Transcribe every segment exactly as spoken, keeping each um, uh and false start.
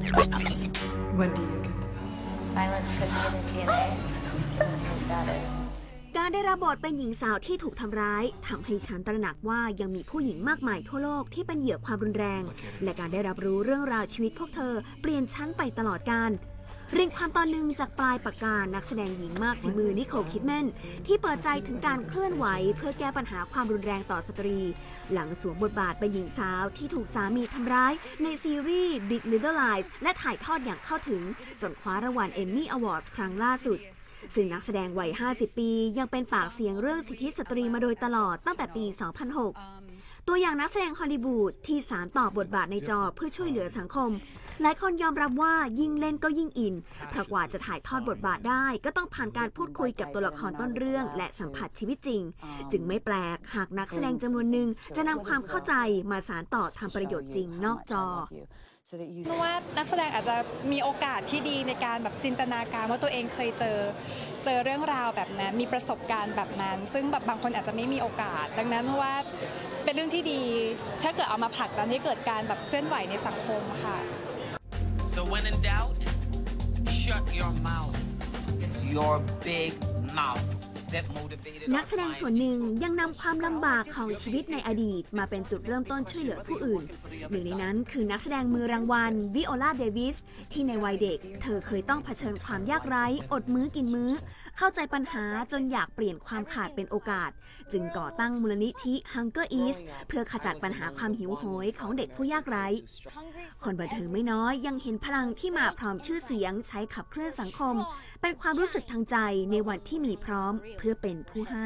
When do you get violence could be in his D N A and his status การได้รับบทเป็นหญิงสาวที่ถูกทำร้ายทำให้ฉันตระหนักว่ายังมีผู้หญิงมากมายทั่วโลกที่เป็นเหยื่อความรุนแรงและการได้รับรู้เรื่องราวชีวิตพวกเธอเปลี่ยนฉันไปตลอดกาลเรียงความตอนหนึ่งจากปลายปากกานักแสดงหญิงมากฝีมือนิโคล คิดแมนที่เปิดใจถึงการเคลื่อนไหวเพื่อแก้ปัญหาความรุนแรงต่อสตรีหลังสวมบทบาทเป็นหญิงสาวที่ถูกสามีทำร้ายในซีรีส์ Big Little Lies และถ่ายทอดอย่างเข้าถึงจนคว้ารางวัล Emmy Awards ครั้งล่าสุดซึ่งนักแสดงวัยห้าสิบปียังเป็นปากเสียงเรื่องสิทธิสตรีมาโดยตลอดตั้งแต่ปี สองพันหก ตัวอย่างนักแสดงฮอลลีวูดที่สานต่อบทบาทในจอเพื่อช่วยเหลือสังคมหลายคนยอมรับว่ายิ่งเล่นก็ยิ่งอินเพราะกว่าจะถ่ายทอดบทบาทได้ก็ต้องผ่านการพูดคุยกับตัวละครต้นเรื่องและสัมผัสชีวิตจริงจึงไม่แปลกหากนักแสดงจำนวนหนึ่งจะนำความเข้าใจมาสานต่อทำประโยชน์จริงนอกจอเพราะว่านักแสดงอาจจะมีโอกาสที่ดีในการแบบจินตนาการว่าตัวเองเคยเจอเจอเรื่องราวแบบนั้นมีประสบการณ์แบบนั้นซึ่งแบบบางคนอาจจะไม่มีโอกาสดังนั้นเพราะว่าเป็นเรื่องที่ดีถ้าเกิดเอามาผลักดันให้เกิดการแบบเคลื่อนไหวในสังคมค่ะ So when in doubt, shut your mouth. It's your big mouth. นักแสดงส่วนหนึ่งยังนำความลำบากของชีวิตในอดีตมาเป็นจุดเริ่มต้นช่วยเหลือผู้อื่นหนึ่งในนั้นคือนักแสดงมือรางวัลวิโอลา เดวิสที่ในวัยเด็กเธอเคยต้องเผชิญความยากไร้อดมื้อกินมื้อเข้าใจปัญหาจนอยากเปลี่ยนความขาดเป็นโอกาสจึงก่อตั้งมูลนิธิ Hunger East เพื่อขจัดปัญหาความหิวโหยของเด็กผู้ยากไร้คนบันเทิงไม่น้อยยังเห็นพลังที่มาพร้อมชื่อเสียงใช้ขับเคลื่อนสังคมเป็นความรู้สึกทางใจในวันที่มีพร้อมเพื่อเป็นผู้ให้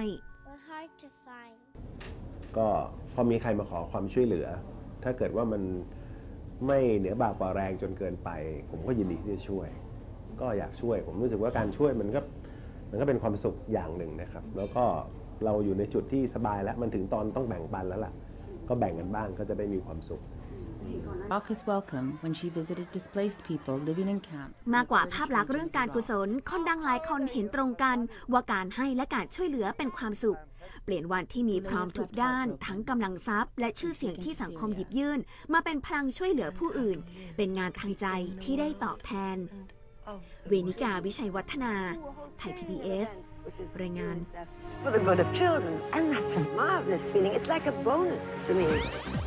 ก็พอมีใครมาขอความช่วยเหลือถ้าเกิดว่ามันไม่เหนือบากกว่าแรงจนเกินไปผมก็ยินดีที่จะช่วยก็อยากช่วยผมรู้สึกว่าการช่วยมันก็มันก็เป็นความสุขอย่างหนึ่งนะครับแล้วก็เราอยู่ในจุดที่สบายแล้วมันถึงตอนต้องแบ่งปันแล้วล่ะก็แบ่งกันบ้างก็จะได้มีความสุขมากกว่าภาพลักษณ์เรื่องการกุศลคนดังหลายคนเห็นตรงกันว่าการให้และการช่วยเหลือเป็นความสุขเปลี่ยนวันที่มีพร้อมทุกด้านทั้งกำลังทรัพย์และชื่อเสียงที่สังคมหยิบยื่นมาเป็นพลังช่วยเหลือผู้อื่นเป็นงานทางใจที่ได้ตอบแทนเวนิกาวิชัยวัฒนาไทย พี บี เอส รายงาน For the good of children, and that's a marvelous feeling. It's like a bonus to me.